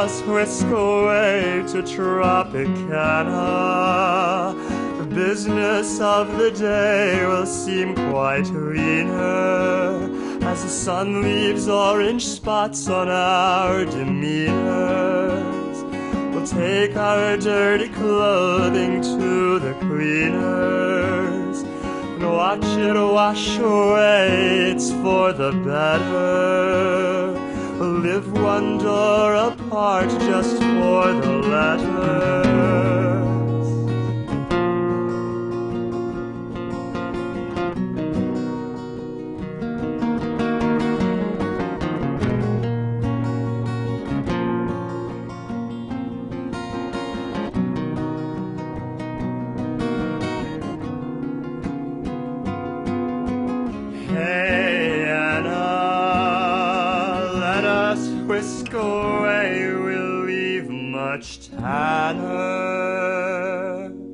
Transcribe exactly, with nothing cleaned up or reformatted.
us whisk away to Tropicana. The business of the day will seem quite leaner as the sun leaves orange spots on our demeanors. We'll take our dirty clothing to the cleaners and watch it wash away, it's for the better. We'll live one door apart just for the letters. Hey Anna, let us whisk away, we'll leave much tanner.